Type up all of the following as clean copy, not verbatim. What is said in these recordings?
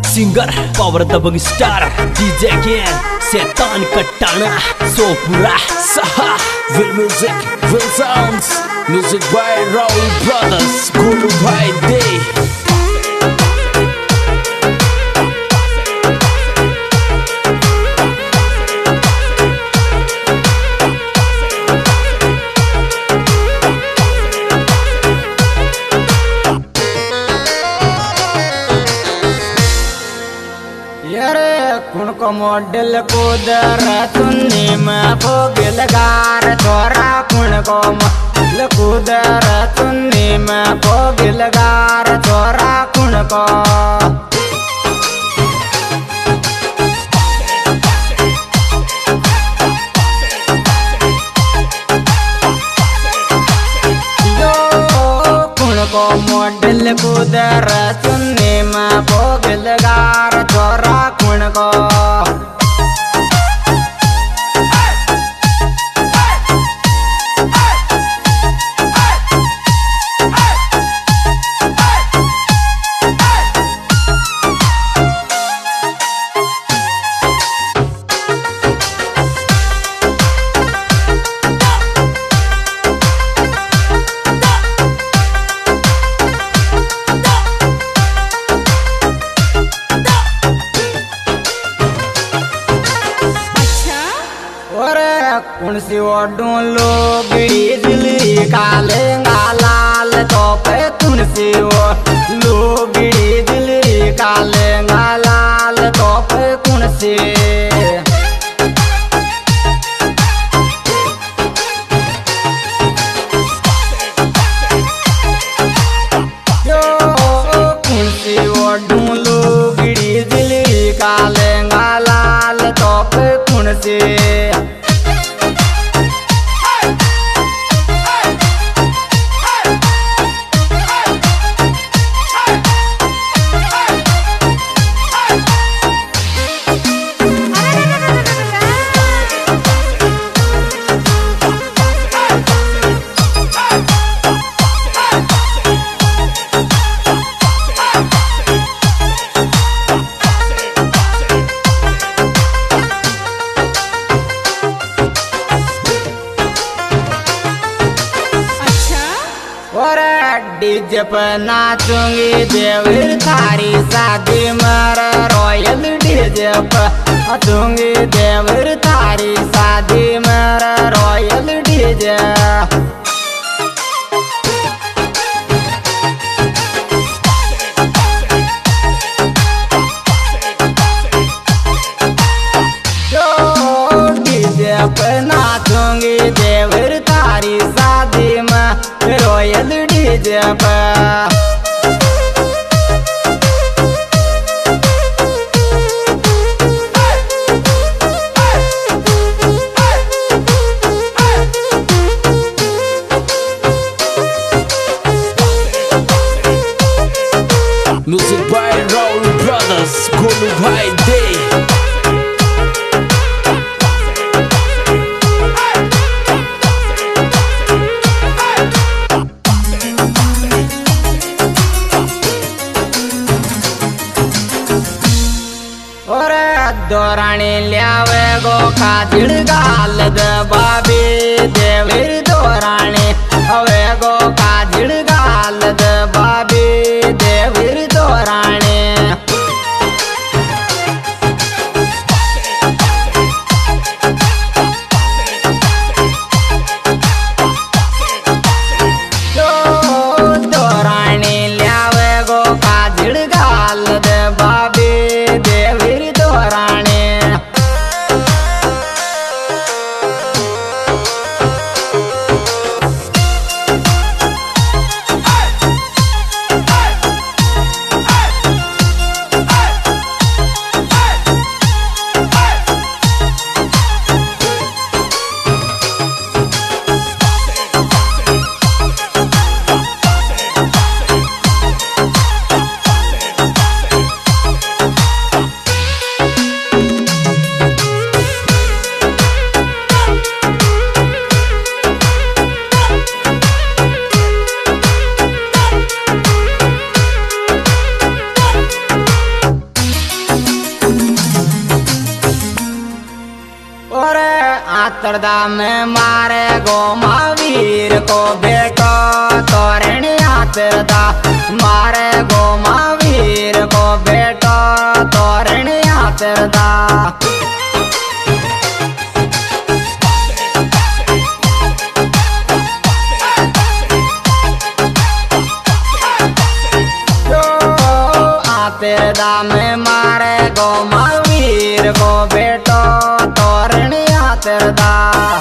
Singer power दबंग star DJ गेन शैतान कट्टाना सोपुरा सहा विल म्यूजिक विल sounds music by Rahul brothers Golu भाई दे कुण को मॉडल को दर तुन्नी में भोगिलगार तोरा कुण को मॉडल को दर तुन्नी में भोगिलगार तोरा कुण को मॉडल को दर सुनने में भोगिलगार तोरा कुण को कुण सी ओडू लोग दिल्ली काले लाल तो पे कुण सी लोग दिल्ली काले लाल तो पे कुण सी कुण सी ओडू लोग दिल्ली काले लाल तो पे कुण सी डीजे पर नाचूंगी देवर थारी शादी मर रॉयल डीजे पर नाचूंगी देवर थारी शादी मर रॉयल डीजे डीजे पर नाचूंगी देवर थारी शादी में रॉयल डीजे पर music by Rahul brothers Golu भाई दे दोराणी ल्यावे गो काजिड़ गाल बाबी देवर दोराणी हवे गो काजिड़ गाल बाबी देवर दोराणी दोराणी ल्यावे गो काजिड़ गाल बाबी देवर दोराणी आतरदा में मारे गो महावीर को बेटो तोरण आतरदा मारे गो महावीर को बेटो तोरण आतरदा आतरदा में मारे गो महावीर को बेटो तोरण आतरदा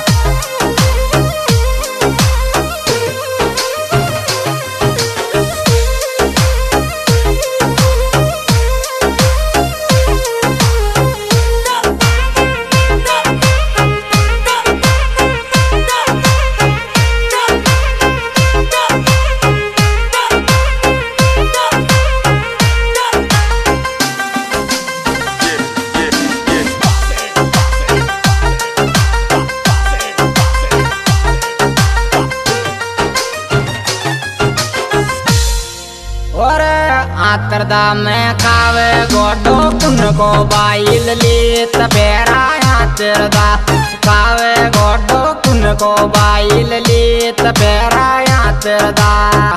आतरदा में खावे गोडो कुन को बाइल लीत बेरा आतरदा खावे गोडो कुन को बाइल लीत बेरा आतरदा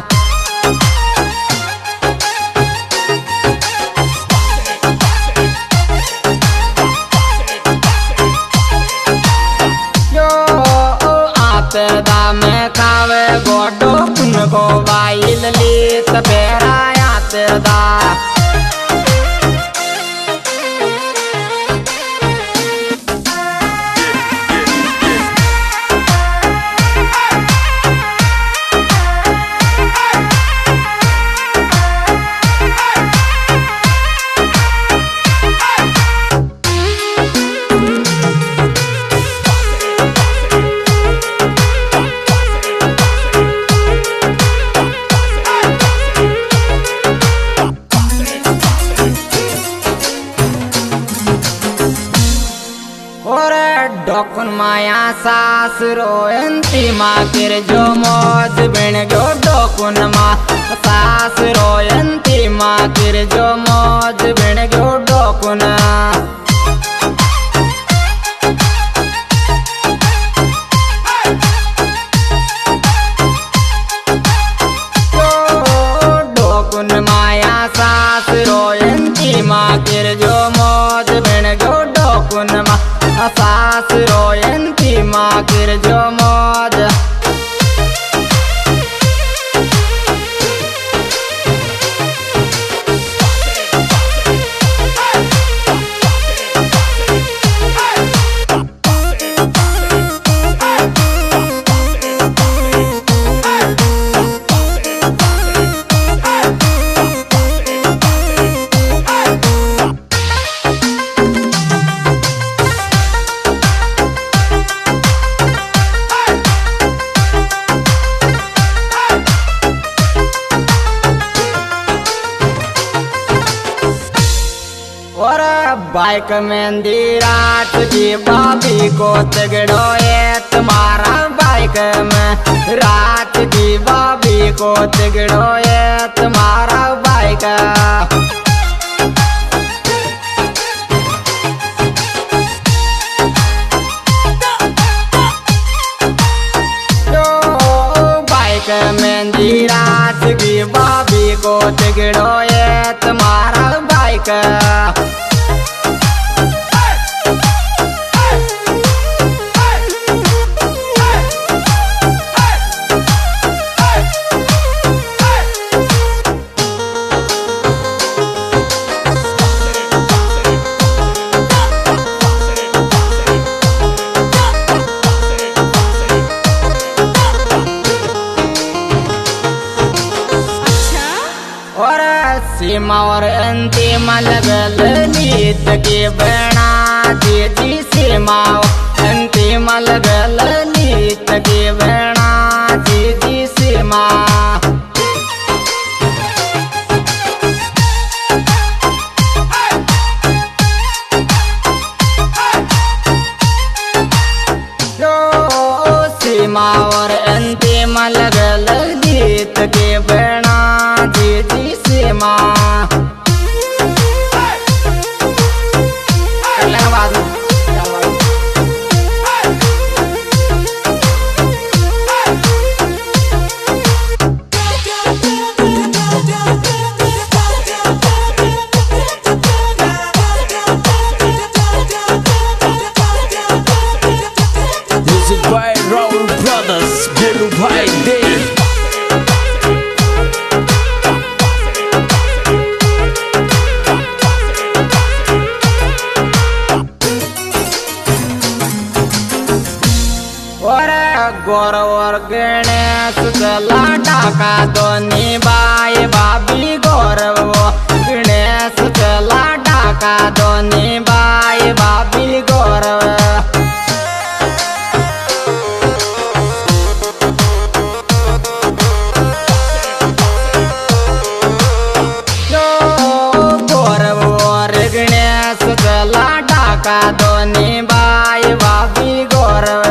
यो आतरदा में खावे गोडो कुन को बाइल लीत बेरा आतरदा डोकुन माया सास रोयंती माँ किर जो मौज बिन गो डोकुन माँ सास रोयंती माँ किर जो मौज बिन गो डोकुन डोकुन माया सास रोयंती माँ किर जो मौज बिन गो डोकुन माँ सास रोयंती माँ किर जो मौज बाइक मेहंदी रात की भाभी को तगड़ो ये तुम्हारा बाइक में रात की भाभी को तगड़ो ये तुम्हारा बाइक बाइक मेहंदी रात की भाभी को तगड़ो ये तुम्हारा बाइक सीमा और अंतिम लगल नीत के बना जी सीमा अंतिम लगल नीत के बना जी सीमा सीमा और अंतिम लगल नीत के बना जी सीमा गौर और गणेश चला डाका दोनी बाई भाभी गौरव गणेश चला डाका दोनी बाई भाभी गौरव चला डाका दोनी बाई भाभी गौरव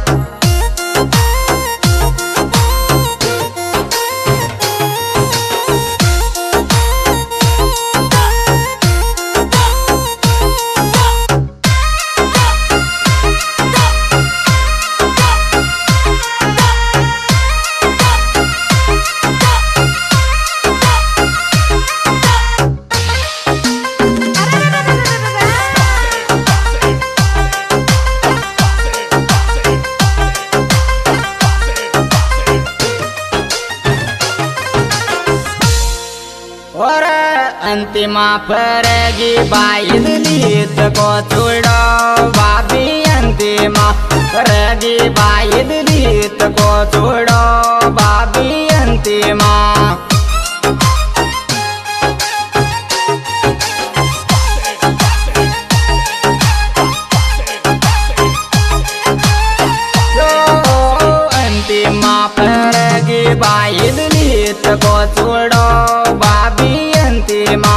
और अंतिमा फरगी बाई दिलीत को चूड़ो भाभी अंतिमा फरगी बाई दिलीत को चूड़ो भाभी अंतिमा अंतिमा फरगी बाई दिलीत को चूड़ो भाभी अंतिमा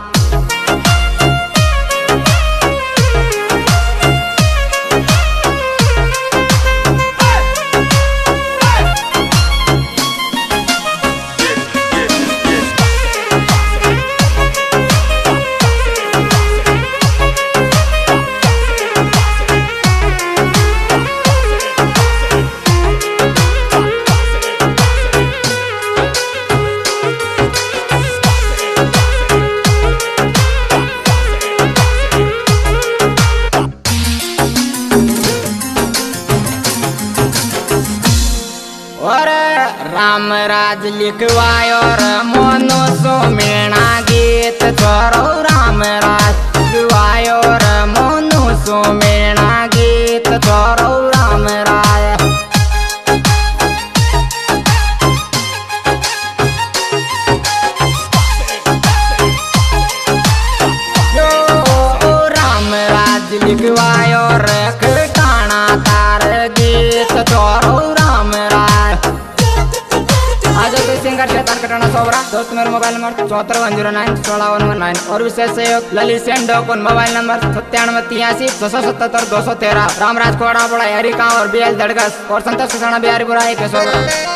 और राम राज लिखवायो मोनो सोमेणा गीत छोरो राम राज लिखवायो मोनो सोमेणा गीत छोरो राम राज राम राज लिखवायो खटाना तार गीत छोरो राम राज आज तो सिंगर शेतान कटाना सोबरा दोस्त मेरा मोबाइल नंबर 7410961119 और विशेष सहयोग ललित सेंडो कौन मोबाइल नंबर 9783 677 213 रामराज कोड़ा बड़ा हरी गाँव और BL दड़गस और संतोष बिहारी बुराई के सोबरा।